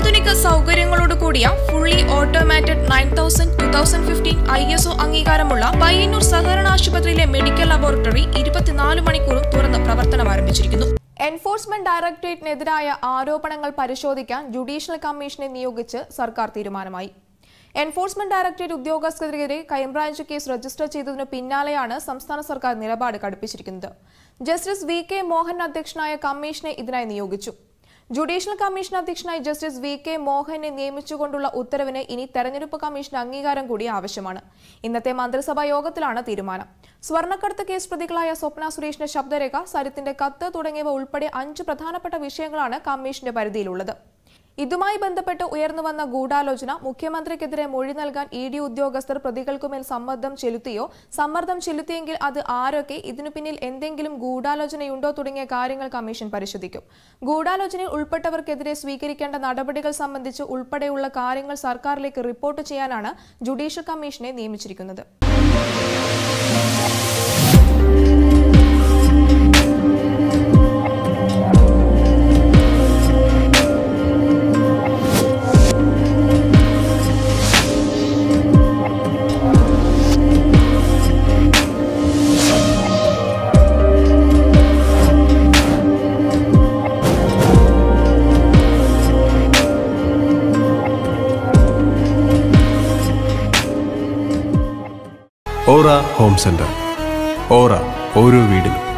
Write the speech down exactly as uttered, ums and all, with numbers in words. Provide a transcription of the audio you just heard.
അത്യാധുനിക സൗകര്യങ്ങളോട് കൂടിയ fully automated nine thousand two thousand fifteen I S O അംഗീകാരമുള്ള പയ്യന്നൂർ സഹകരണ ആശുപത്രിയിലെ മെഡിക്കൽ ലബോറട്ടറി ഇരുപത്തിനാല് മണിക്കൂറും തുറന്ന് പ്രവർത്തനം ആരംഭിച്ചിരിക്കുന്നു. എൻഫോഴ്സ്മെന്റ് ഡയറക്ടറേറ്റിനെതിരായ ആരോപണങ്ങൾ പരിശോധിക്കാൻ ജുഡീഷ്യൽ കമ്മീഷനെ നിയോഗിച്ച് സർക്കാർ തീരുമാനമായി. എൻഫോഴ്സ്മെന്റ് ഡയറക്ടറേറ്റ് ഉദ്യോഗസ്ഥർക്കെതിരെ ക്രൈംബ്രാഞ്ച് കേസ് രജിസ്റ്റർ ചെയ്തതിനു പിന്നാലെയാണ് സംസ്ഥാന സർക്കാർ നിലപാട് കടുപ്പിച്ചിരിക്കുന്നത്. ജസ്റ്റിസ് വി കെ മോഹൻ അധ്യക്ഷനായ കമ്മീഷനെ ഇതിനായി നിയോഗിച്ചു. ജുഡീഷ്യൽ കമ്മീഷൻ അധ്യക്ഷനായി ജസ്റ്റിസ് വി കെ മോഹനെ നിയമിച്ചുകൊണ്ടുള്ള ഉത്തരവിന് ഇനി തെരഞ്ഞെടുപ്പ് കമ്മീഷൻ അംഗീകാരം കൂടി ആവശ്യമാണ്. ഇന്നത്തെ മന്ത്രിസഭാ യോഗത്തിലാണ് തീരുമാനം. സ്വർണ്ണക്കടത്ത് കേസ് പ്രതികളായ സ്വപ്ന സുരേഷിന്റെ ശബ്ദരേഖ, സരിത്തിന്റെ കത്ത് തുടങ്ങിയവ ഉൾപ്പെടെ അഞ്ച് പ്രധാനപ്പെട്ട വിഷയങ്ങളാണ് കമ്മീഷന്റെ പരിധിയിലുള്ളത്. ഇതുമായി ബന്ധപ്പെട്ട് ഉയർന്നുവന്ന ഗൂഢാലോചന, മുഖ്യമന്ത്രിക്കെതിരെ മൊഴി നൽകാൻ ഇ ഡി ഉദ്യോഗസ്ഥർ പ്രതികൾക്കുമേൽ സമ്മർദ്ദം ചെലുത്തിയോ, സമ്മർദ്ദം ചെലുത്തിയെങ്കിൽ അത് ആരൊക്കെ, ഇതിനു പിന്നിൽ എന്തെങ്കിലും ഗൂഢാലോചനയുണ്ടോ തുടങ്ങിയ കാര്യങ്ങൾ കമ്മീഷൻ പരിശോധിക്കും. ഗൂഢാലോചനയിൽ ഉൾപ്പെട്ടവർക്കെതിരെ സ്വീകരിക്കേണ്ട നടപടികൾ സംബന്ധിച്ച് ഉൾപ്പെടെയുള്ള കാര്യങ്ങൾ സർക്കാരിലേക്ക് റിപ്പോർട്ട് ചെയ്യാനാണ് ജുഡീഷ്യൽ കമ്മീഷനെ നിയമിച്ചിരിക്കുന്നത്. ഓറ ഹോം സെന്റർ. ഓറ ഓരോ വീടിനും.